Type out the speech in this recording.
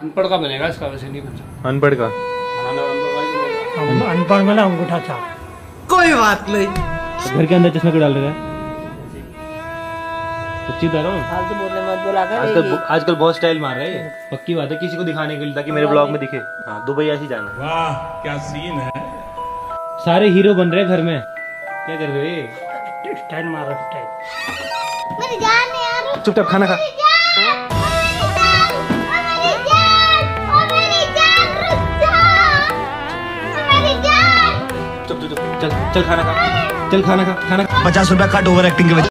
अनपढ़ का बनेगा इसका, वैसे नहीं बन सकता। अनपढ़ का अनपढ़ में ना अंगूठा छाप। कोई बात नहीं। घर के अंदर चश्मा क्यों डाल रहा है? सच्ची बता रहा हूँ, फालतू बोलने मत बोला कर। आजकल बहुत स्टाइल मार रहा है। पक्की बात है, किसी को दिखाने के लिए, ताकि मेरे ब्लॉग में दिखे। हाँ, दुबई ऐसे जाना। वाह क्या सीन है। सारे हीरो बन रहे हैं घर में, क्या कर रहे हो? स्टाइल मारो स्टाइल। मेरी जान यार, चुपचाप खाना खा। चल चल खाना खा, चल खाना खा, खाना। 50 रुपया कट ओवर एक्टिंग के वजह।